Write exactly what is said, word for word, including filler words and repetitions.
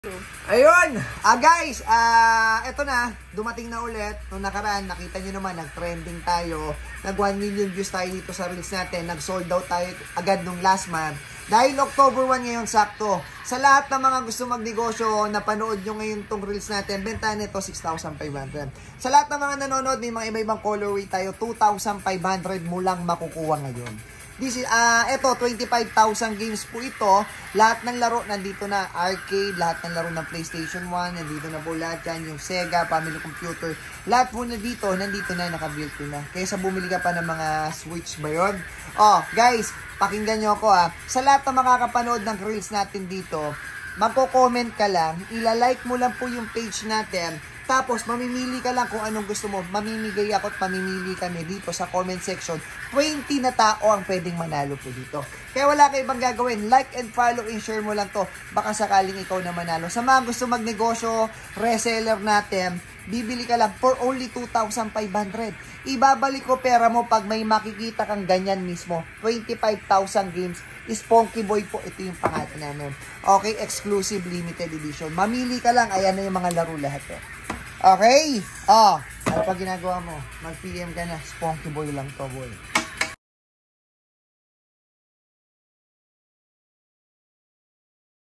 Ayun, ah guys, ah eto na, dumating na ulit. Nung nakaraan, nakita nyo naman, nag-trending tayo. Nag one million views tayo dito sa reels natin. Nag-sold out tayo agad nung last month. Dahil October one ngayon, sakto. Sa lahat ng mga gusto magnegosyo, napanood nyo ngayon tong reels natin, bentahan nito six thousand five hundred. Sa lahat ng mga nanonood, may mga iba-ibang colorway tayo, two thousand five hundred mo lang makukuha ngayon. This is, uh, ito, twenty-five thousand games po ito. Lahat ng laro nandito na. Arcade, lahat ng laro ng PlayStation one, nandito na po lahat yan. Yung Sega, Family Computer. Lahat po na dito, nandito na, naka-built ko na. Kaysa bumili ka pa ng mga Switch ba yun? Oh, guys, pakinggan nyo ako ha. Sa lahat ng makakapanood ng reels natin dito, magko-comment ka lang, ilalike mo lang po yung page natin. Tapos, mamimili ka lang kung anong gusto mo. Mamimigay ako at mamimili kami dito sa comment section. twenty na tao ang pwedeng manalo po dito. Kaya wala kayo ibang gagawin. Like and follow and share mo lang to. Baka sakaling ikaw na manalo. Sa mga gusto magnegosyo, reseller natin, bibili ka lang for only two thousand five hundred. Ibabalik ko pera mo pag may makikita kang ganyan mismo. twenty-five thousand games. Spunky Boy po. Ito yung pangalan namin. Okay, exclusive limited edition. Mamili ka lang. Ayan na yung mga laro lahat eh. Okay? Oh, ano pa ginagawa mo? Mag-P M ka na. Spunky Boy lang to, boy.